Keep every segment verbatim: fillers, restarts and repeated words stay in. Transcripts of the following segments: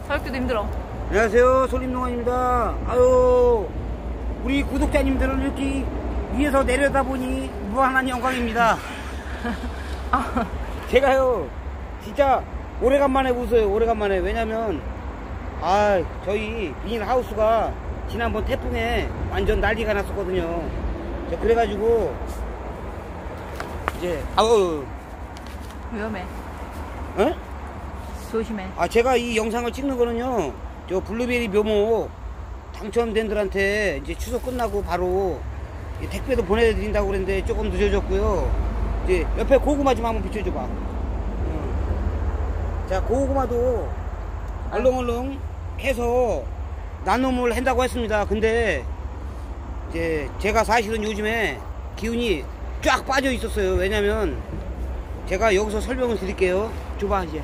저렇게도 힘들어. 안녕하세요, 솔림농원입니다. 아유, 우리 구독자님들을 이렇게 위에서 내려다보니 무한한 영광입니다. 제가요 진짜 오래간만에 웃어요. 오래간만에. 왜냐면 아 저희 비닐하우스가 지난번 태풍에 완전 난리가 났었거든요. 그래가지고 이제 아우 위험해. 에? 조심해. 아 제가 이 영상을 찍는 거는요, 저 블루베리 묘목 당첨된 들한테 이제 추석 끝나고 바로 택배도 보내드린다고 그랬는데 조금 늦어졌고요. 이제 옆에 고구마 좀 한번 비춰줘봐. 어. 자, 고구마도 얼렁얼렁 해서 나눔을 한다고 했습니다. 근데 이제 제가 사실은 요즘에 기운이 쫙 빠져 있었어요. 왜냐면 제가 여기서 설명을 드릴게요. 줘봐 이제.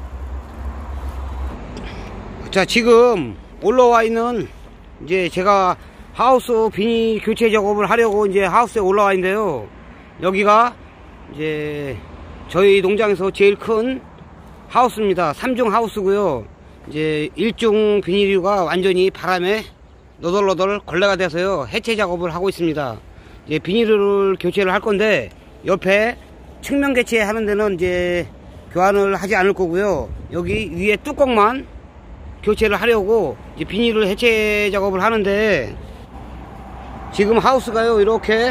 자, 지금 올라와 있는 이제 제가 하우스 비닐 교체 작업을 하려고 이제 하우스에 올라와 있는데요. 여기가 이제 저희 농장에서 제일 큰 하우스입니다. 삼중 하우스고요. 이제 일중 비닐류가 완전히 바람에 너덜너덜 걸레가 돼서요, 해체 작업을 하고 있습니다. 이제 비닐을 교체를 할 건데 옆에 측면 교체하는 데는 이제 교환을 하지 않을 거고요. 여기 위에 뚜껑만 교체를 하려고 이제 비닐을 해체 작업을 하는데, 지금 하우스가요 이렇게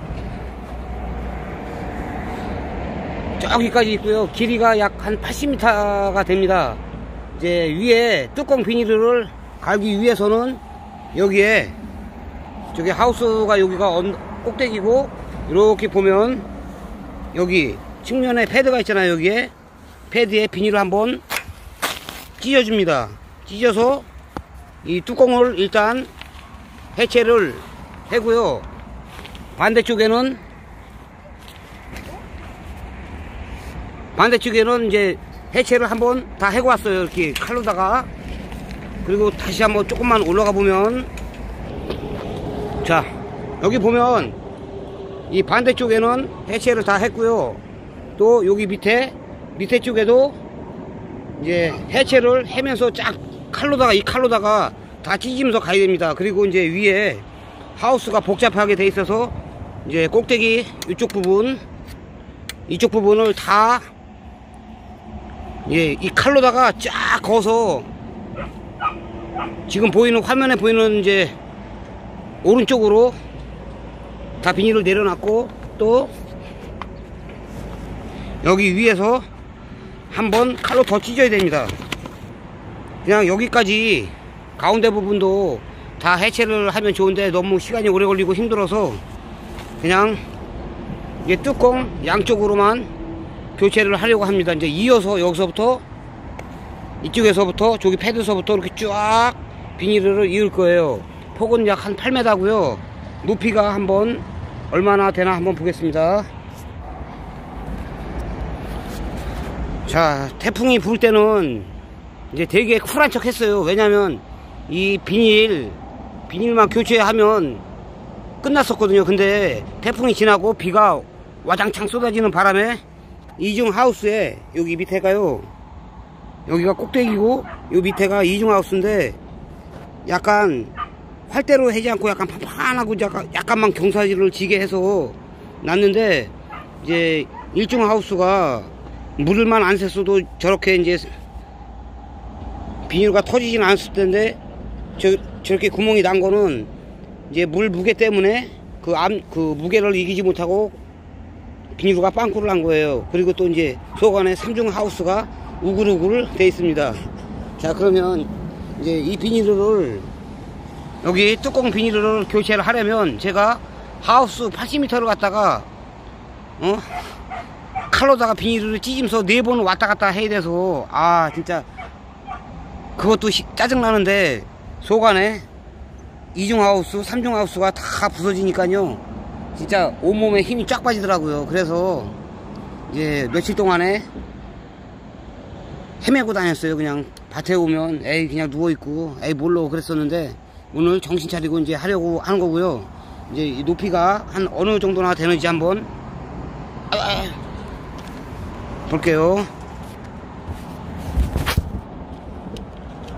저기까지 있고요. 길이가 약 한 팔십 미터가 됩니다. 이제 위에 뚜껑 비닐을 갈기 위해서는 여기에 저기 하우스가 여기가 꼭대기고, 이렇게 보면 여기 측면에 패드가 있잖아요. 여기에 패드에 비닐을 한번 찢어줍니다. 찢어서 이 뚜껑을 일단 해체를 하고요. 반대쪽에는 반대쪽에는 이제 해체를 한번 다 해고 왔어요. 이렇게 칼로다가. 그리고 다시 한번 조금만 올라가 보면, 자 여기 보면 이 반대쪽에는 해체를 다 했고요. 또 여기 밑에 밑에 쪽에도 이제 해체를 하면서 쫙 칼로다가 이 칼로다가 다 찢으면서 가야 됩니다. 그리고 이제 위에 하우스가 복잡하게 돼 있어서 이제 꼭대기 이쪽 부분 이쪽 부분을 다 예, 이 칼로다가 쫙 거서 지금 보이는 화면에 보이는 이제 오른쪽으로 다 비닐을 내려놨고, 또 여기 위에서 한번 칼로 더 찢어야 됩니다. 그냥 여기까지 가운데 부분도 다 해체를 하면 좋은데 너무 시간이 오래 걸리고 힘들어서 그냥 이게 뚜껑 양쪽으로만 교체를 하려고 합니다. 이제 이어서 여기서부터 이쪽에서부터 저기 패드서부터 이렇게 쫙 비닐을 이을 거예요. 폭은 약 한 팔 미터고요 높이가 한번 얼마나 되나 한번 보겠습니다. 자, 태풍이 불 때는 이제 되게 쿨한 척 했어요. 왜냐면 이 비닐 비닐만 교체하면 끝났었거든요. 근데 태풍이 지나고 비가 와장창 쏟아지는 바람에 이중 하우스에 여기 밑에가요, 여기가 꼭대기고 요 밑에가 이중 하우스인데 약간 활대로 하지 않고 약간 판판하고 약간, 약간만 경사지를 지게 해서 놨는데, 이제 일중 하우스가 물만 안 샜어도 저렇게 이제 비닐가 터지진 않았을 텐데, 저, 저렇게 구멍이 난 거는 이제 물 무게 때문에 그 암, 그 무게를 이기지 못하고 비닐가 빵꾸를 난 거예요. 그리고 또 이제 속 안에 삼중 하우스가 우글우글 돼 있습니다. 자, 그러면 이제 이 비닐을 여기 뚜껑 비닐을 교체를 하려면 제가 하우스 팔십 미터를 갖다가 어? 칼로다가 비닐을 찢으면서 네 번 왔다 갔다 해야 돼서 아 진짜 그것도 시, 짜증나는데 속 안에 이중 하우스 삼중 하우스가 다 부서지니까요 진짜 온몸에 힘이 쫙 빠지더라고요. 그래서 이제 며칠 동안에 헤매고 다녔어요. 그냥 밭에 오면 에이 그냥 누워있고 에이 몰라 그랬었는데, 오늘 정신 차리고 이제 하려고 하는 거고요. 이제 이 높이가 한 어느 정도나 되는지 한번 볼게요.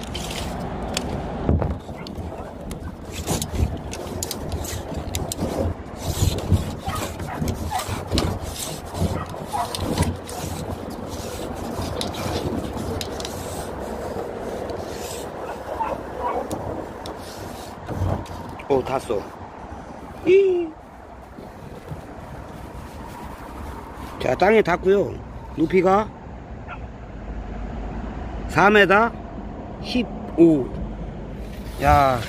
어, 닿았어. 이. 자, 땅에 닿고요. 높이가 사 미터 십오. 야.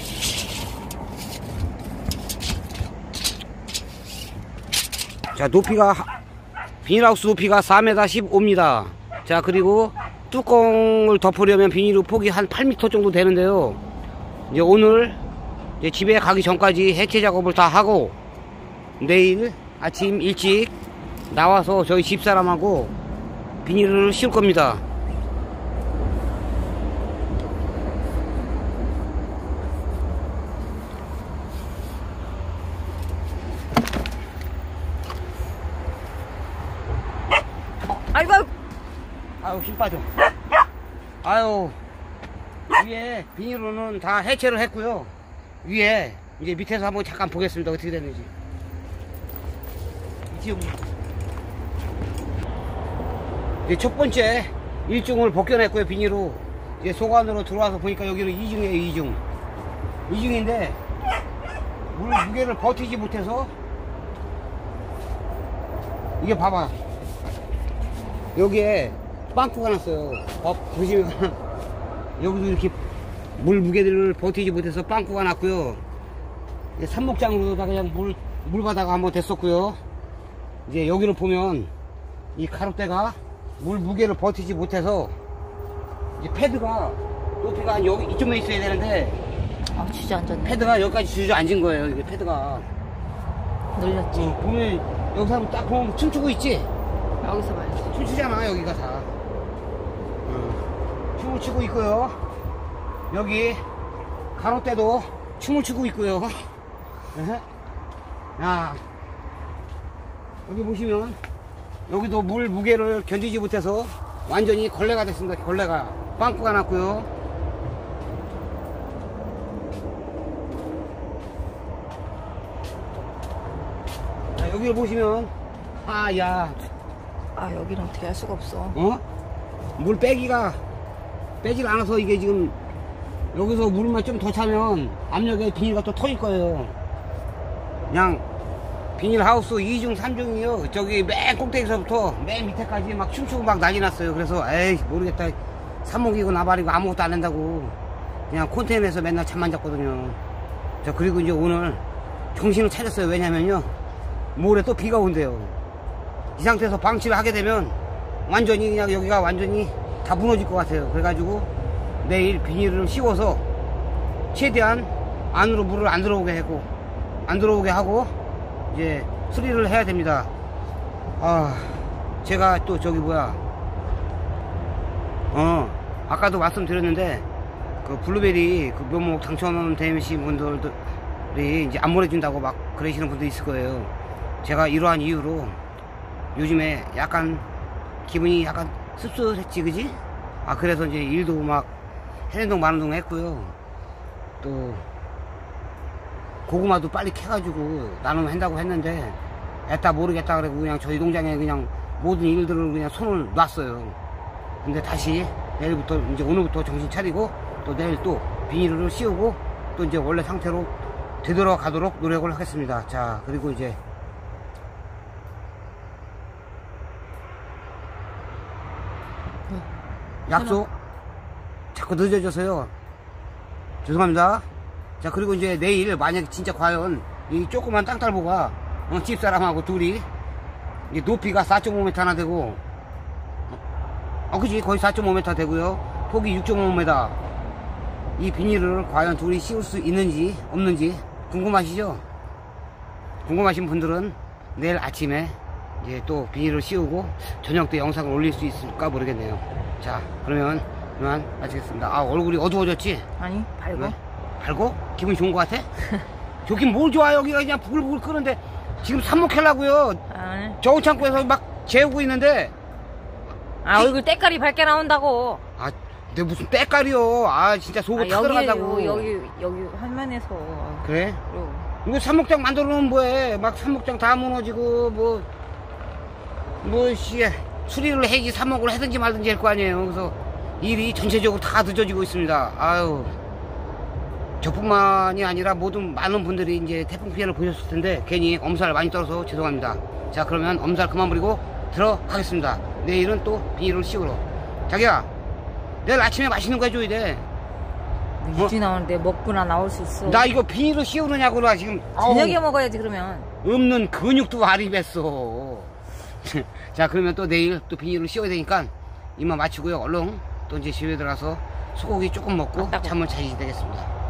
자, 높이가, 비닐하우스 높이가 사 미터 십오입니다. 자, 그리고 뚜껑을 덮으려면 비닐로 폭이 한 팔 미터 정도 되는데요. 이제 오늘 이제 집에 가기 전까지 해체 작업을 다 하고 내일 아침 일찍 나와서 저희 집사람하고 비닐을 씌울 겁니다. 아이고. 아유, 힘 빠져. 아유, 위에 비닐로는 다 해체를 했고요. 위에 이제 밑에서 한번 잠깐 보겠습니다. 어떻게 됐는지. 지금 이제 첫 번째 일중을 벗겨냈고요. 비닐로 이제 소관으로 들어와서 보니까 여기는 이중이에요. 이중 이중인데 물 무게를 버티지 못해서 이게 봐봐, 여기에 빵꾸가 났어요. 어, 보시면 여기도 이렇게 물 무게를 버티지 못해서 빵꾸가 났고요. 산목장으로다 그냥 물, 물 바다가 한번 됐었고요. 이제 여기를 보면 이 가로대가 물 무게를 버티지 못해서 이제 패드가 높이가 한 여기 이쯤에 있어야 되는데 아, 주저앉았네. 패드가 여기까지 주저앉은 거예요. 이게 패드가 늘렸지. 어, 보면 여기서 한번 딱 보면 춤추고 있지? 여기서 봐야지. 춤추잖아 여기가 다. 어, 춤을 추고 있고요. 여기 가로대도 춤을 추고 있고요. 야, 여기 보시면 여기도 물 무게를 견디지 못해서 완전히 걸레가 됐습니다. 걸레가 빵꾸가 났고요. 자, 여기 보시면 아야, 아, 여기는 어떻게 할 수가 없어. 어? 물 빼기가 빼질 않아서 이게 지금 여기서 물만 좀 더 차면 압력에 비닐가 또 터질 거예요. 그냥 비닐하우스 이중 삼중이요. 저기 맨 꼭대기서부터 맨 밑에까지 막 춤추고 막 난리 났어요. 그래서 에이 모르겠다, 삽목이고 나발이고 아무것도 안 한다고 그냥 컨테이너에서 맨날 잠만 잤거든요. 저 그리고 이제 오늘 정신을 차렸어요. 왜냐면요, 모레 또 비가 온대요. 이 상태에서 방치를 하게 되면 완전히 그냥 여기가 완전히 다 무너질 것 같아요. 그래가지고 내일 비닐을 씌워서 최대한 안으로 물을 안 들어오게 하고 안 들어오게 하고 이제 수리를 해야 됩니다. 아, 제가 또 저기 뭐야, 어 아까도 말씀드렸는데 그 블루베리 그 묘목 당첨되신 분들이 이제 안 보내준다고 막 그러시는 분도 있을 거예요. 제가 이러한 이유로 요즘에 약간 기분이 약간 씁쓸했지, 그지? 아, 그래서 이제 일도 막 해운동 마운동 했고요. 또 고구마도 빨리 캐가지고 나누면 한다고 했는데 애따 모르겠다 그래고 그냥 저희 농장에 그냥 모든 일들을 그냥 손을 놨어요. 근데 다시 내일부터 이제 오늘부터 정신 차리고 또 내일 또 비닐을 씌우고 또 이제 원래 상태로 되돌아가도록 노력을 하겠습니다. 자, 그리고 이제 약속 자꾸 늦어져서요. 죄송합니다. 자, 그리고 이제 내일 만약에 진짜 과연 이 조그만 땅딸보가 어, 집사람하고 둘이 이제 높이가 사 점 오 미터나 되고 어, 그지? 거의 사 점 오 미터 되고요. 폭이 육 점 오 미터. 이 비닐을 과연 둘이 씌울 수 있는지 없는지 궁금하시죠? 궁금하신 분들은 내일 아침에 이제 또 비닐을 씌우고 저녁 때 영상을 올릴 수 있을까 모르겠네요. 자, 그러면 그만 마치겠습니다. 아, 얼굴이 어두워졌지? 아니, 밝고. 왜? 밝고? 기분이 좋은 것 같아? 좋긴 뭘 좋아. 여기가 그냥 부글부글 끄는데 지금 삽목하려고요. 아, 저온 창고에서 막 재우고 있는데. 아, 얼굴 때깔이 밝게 나온다고. 아, 내 무슨 때깔이요. 아, 진짜 속을 아, 타 들어간다고. 여기, 여기, 여기 화면에서. 그래? 그리고 이거 삽목장 만들어 놓으면 뭐해. 막 삽목장 다 무너지고 뭐 뭐 씨 수리를 해지 삽목을 하든지 말든지 할 거 아니에요. 그래서 일이 전체적으로 다 늦어지고 있습니다. 아유. 저뿐만이 아니라 모든 많은 분들이 이제 태풍 피해를 보셨을 텐데 괜히 엄살 많이 떨어서 죄송합니다. 자, 그러면 엄살 그만 부리고 들어가겠습니다. 내일은 또 비닐을 씌우러. 자기야, 내일 아침에 맛있는 거 해줘야 돼. 일찍 나오는데 먹고나 나올 수 있어. 나 이거 비닐을 씌우느냐고라 지금. 저녁에 아우, 먹어야지 그러면. 없는 근육도 발휘했어. 자, 그러면 또 내일 또 비닐을 씌워야 되니까 이만 마치고요. 얼른 또 이제 집에 들어가서 소고기 조금 먹고 맞다고. 잠을 자야 되겠습니다.